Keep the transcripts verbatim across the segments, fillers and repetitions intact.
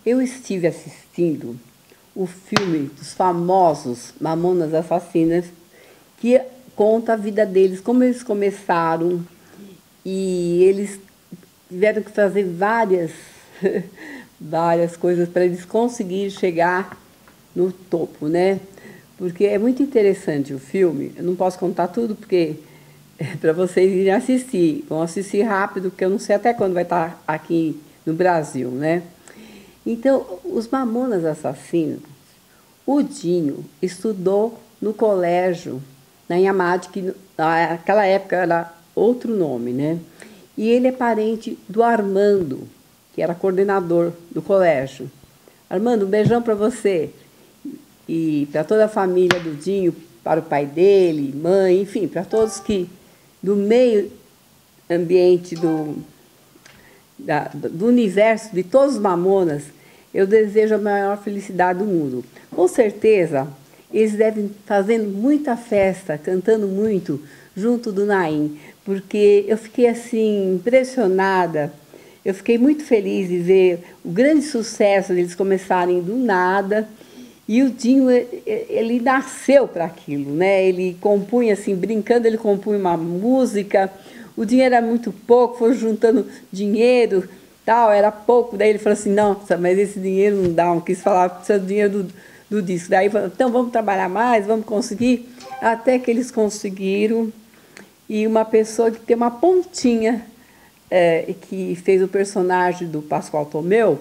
Eu estive assistindo o filme dos famosos Mamonas Assassinas, que conta a vida deles, como eles começaram, e eles tiveram que fazer várias, várias coisas para eles conseguirem chegar no topo, né? Porque é muito interessante o filme. Eu não posso contar tudo, porque é para vocês irem assistir. Vão assistir rápido, porque eu não sei até quando vai estar aqui no Brasil, né? Então, os Mamonas Assassinos, o Dinho estudou no colégio, na Inhamade, que naquela época era outro nome, né? E ele é parente do Armando, que era coordenador do colégio. Armando, um beijão para você. E para toda a família do Dinho, para o pai dele, mãe, enfim, para todos que, do meio ambiente do, da, do universo de todos os Mamonas, eu desejo a maior felicidade do mundo. Com certeza, eles devem fazendo muita festa, cantando muito, junto do Naim, porque eu fiquei assim impressionada, eu fiquei muito feliz de ver o grande sucesso deles começarem do nada. E o Dinho, ele nasceu para aquilo, né? Ele compunha assim, brincando, ele compunha uma música. O dinheiro era muito pouco, foi juntando dinheiro, tal, era pouco. Daí ele falou assim, não, mas esse dinheiro não dá, não quis falar, precisa do dinheiro do, do disco. Daí falou, então vamos trabalhar mais, vamos conseguir. Até que eles conseguiram. E uma pessoa que tem uma pontinha, é, que fez o personagem do Pascoal Tomeu,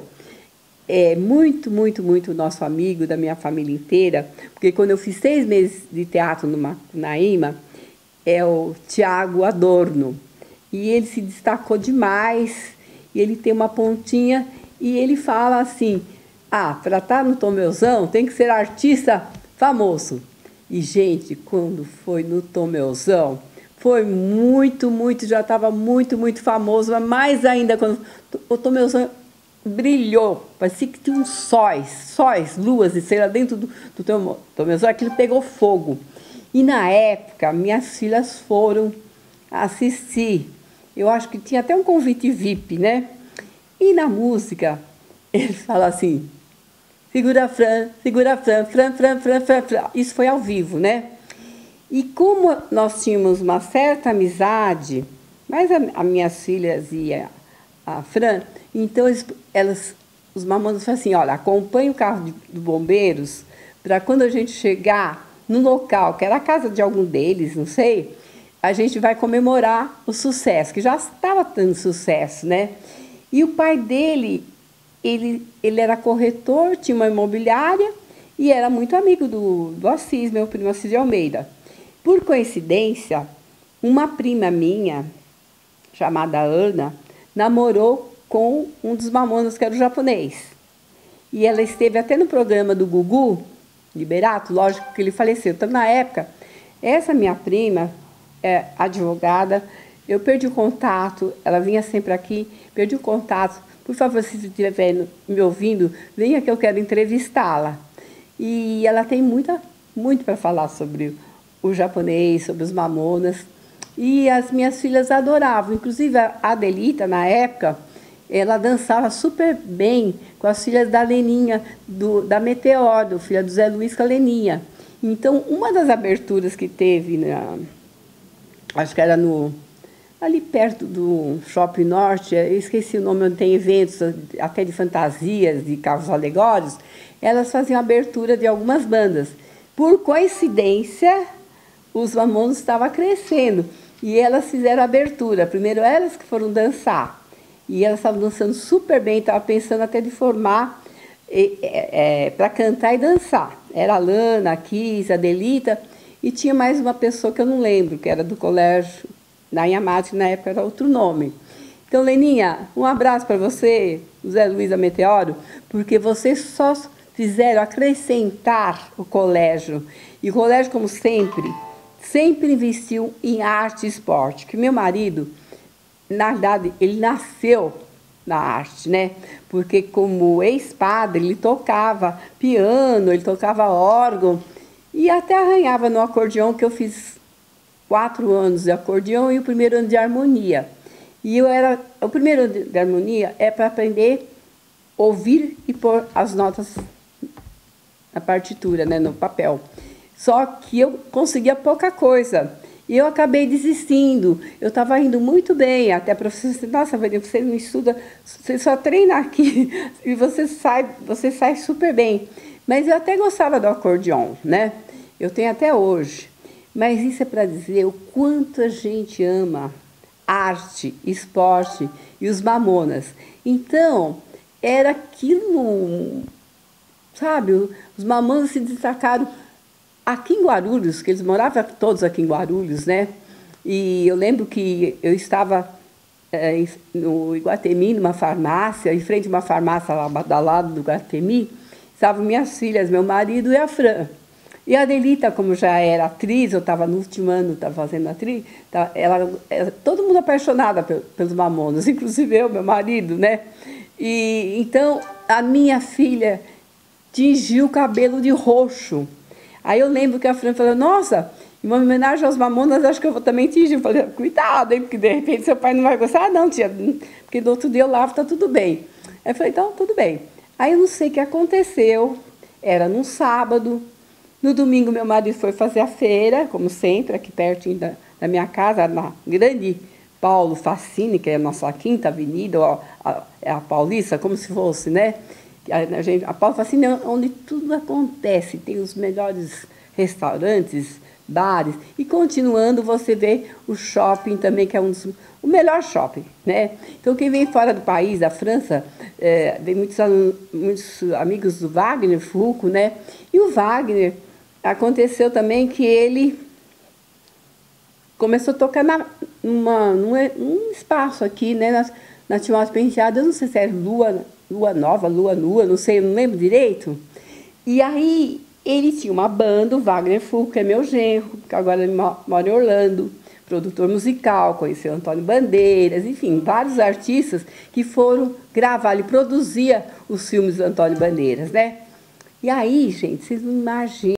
é muito, muito, muito nosso amigo, da minha família inteira, porque quando eu fiz seis meses de teatro no Macunaíma, é o Tiago Adorno. E ele se destacou demais, e ele tem uma pontinha, e ele fala assim, ah, para estar no Tomeuzão tem que ser artista famoso. E, gente, quando foi no Tomeuzão, foi muito, muito, já estava muito, muito famoso, mas mais ainda quando o Tomeuzão brilhou, parecia que tinha uns sóis, sóis, luas, e sei lá, dentro do, do teu Tomeuzão, aquilo pegou fogo. E na época, minhas filhas foram assistir. Eu acho que tinha até um convite V I P, né? E na música, ele fala assim, segura Fran, segura Fran, Fran, Fran, Fran, Fran, Fran. Isso foi ao vivo, né? E como nós tínhamos uma certa amizade, mas as minhas filhas e a, a Fran, então eles, elas, os Mamonas falaram assim, olha, acompanhe o carro de, de bombeiros para quando a gente chegar no local, que era a casa de algum deles, não sei, a gente vai comemorar o sucesso, que já estava tendo sucesso, né? E o pai dele, ele, ele era corretor, tinha uma imobiliária e era muito amigo do, do Assis, meu primo Assis de Almeida. Por coincidência, uma prima minha, chamada Ana, namorou com um dos Mamonas, que era o japonês. E ela esteve até no programa do Gugu Liberato, lógico que ele faleceu. Então, na época, essa minha prima, é, advogada, eu perdi o contato, ela vinha sempre aqui, perdi o contato. Por favor, se estiver me ouvindo, venha que eu quero entrevistá-la. E ela tem muita, muito para falar sobre o japonês, sobre os Mamonas. E as minhas filhas adoravam. Inclusive, a Adelita, na época, ela dançava super bem com as filhas da Leninha, do, da Meteoro, filha do Zé Luiz com a Leninha. Então, uma das aberturas que teve, na, acho que era no, ali perto do Shopping Norte, eu esqueci o nome, onde tem eventos até de fantasias, de carros alegóricos, elas faziam abertura de algumas bandas. Por coincidência, os Mamonas estavam crescendo e elas fizeram a abertura. Primeiro elas que foram dançar. E elas estavam dançando super bem, estavam pensando até de formar é, é, para cantar e dançar. Era a Lana, a Kiss, a Delita, e tinha mais uma pessoa que eu não lembro, que era do colégio, na Inhamate, que na época era outro nome. Então, Leninha, um abraço para você, Zé Luiz da Meteoro, porque vocês só fizeram acrescentar o colégio. E o colégio, como sempre, sempre investiu em arte e esporte. Que meu marido, na verdade, ele nasceu na arte, né? Porque como ex-padre, ele tocava piano, ele tocava órgão e até arranhava no acordeão, que eu fiz quatro anos de acordeão e o primeiro ano de harmonia. E eu era, o primeiro ano de harmonia é para aprender ouvir e pôr as notas na partitura, né, no papel. Só que eu conseguia pouca coisa. E eu acabei desistindo. Eu estava indo muito bem, até a professora disse, nossa, Vânia, você não estuda, você só treina aqui e você sai, você sai super bem. Mas eu até gostava do acordeon, né? Eu tenho até hoje. Mas isso é para dizer o quanto a gente ama arte, esporte e os Mamonas. Então, era aquilo, sabe? Os Mamonas se destacaram aqui em Guarulhos, que eles moravam todos aqui em Guarulhos, né? E eu lembro que eu estava é, no Iguatemi, numa farmácia, em frente a uma farmácia lá do lado do Iguatemi, estavam minhas filhas, meu marido e a Fran. E a Adelita, como já era atriz, eu estava no último ano, estava fazendo atriz, tá, ela era todo mundo apaixonada pelos Mamonas, inclusive eu, meu marido, né? E então a minha filha tingiu o cabelo de roxo. Aí eu lembro que a Fran falou, nossa, em uma homenagem aos Mamonas, acho que eu vou também tingir. Eu falei, cuidado, hein, porque de repente seu pai não vai gostar. Ah, não, tia, porque do outro dia eu lavo, tá tudo bem. Aí eu falei, então, tudo bem. Aí eu não sei o que aconteceu, era num sábado. No domingo, meu marido foi fazer a feira, como sempre, aqui pertinho da, da minha casa, na grande Paulo Facini, que é a nossa quinta avenida, ó, a, é a Paulista, como se fosse, né? A, gente, a Paulo Facini é onde tudo acontece, tem os melhores restaurantes, bares, e continuando você vê o shopping também, que é um dos, o melhor shopping, né? Então, quem vem fora do país, da França, é, vem muitos, muitos amigos do Wagner Fulco, né? E o Wagner, aconteceu também que ele começou a tocar na, numa, num, num espaço aqui, né? Na, na Timóteo Penteado, eu não sei se era Lua, Lua Nova, Lua Nua, não sei, não lembro direito. E aí ele tinha uma banda, o Wagner Fulco, que é meu genro, que agora ele mora em Orlando, produtor musical, conheceu Antônio Bandeiras, enfim, vários artistas que foram gravar, ele produzia os filmes do Antônio Bandeiras, né? E aí, gente, vocês não imaginam.